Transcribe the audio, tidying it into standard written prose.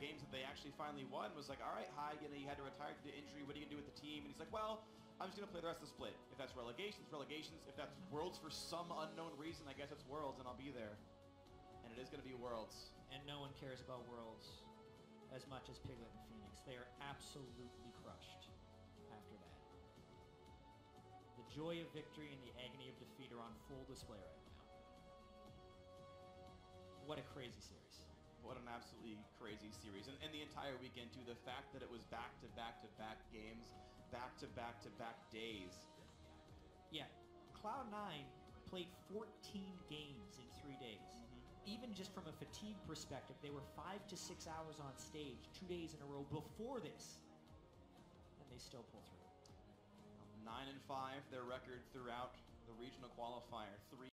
games that they actually finally won was like, all right, Hai, you know, you had to retire due to injury. What are you going to do with the team? And he's like, well, I'm just going to play the rest of the split. If that's relegations, relegations. If that's Worlds for some unknown reason, I guess it's Worlds, and I'll be there. And it is going to be Worlds. And no one cares about Worlds as much as Piglet and Phoenix. They are absolutely crushed after that. The joy of victory and the agony of defeat are on full display right now. What a crazy series. What an absolutely crazy series. And the entire weekend, too, the fact that it was back-to-back-to-back games, back-to-back-to-back days. Yeah, Cloud9 played 14 games in 3 days. Even just from a fatigue perspective, they were 5 to 6 hours on stage 2 days in a row before this, and they still pull through. 9-5, their record throughout the regional qualifier. 3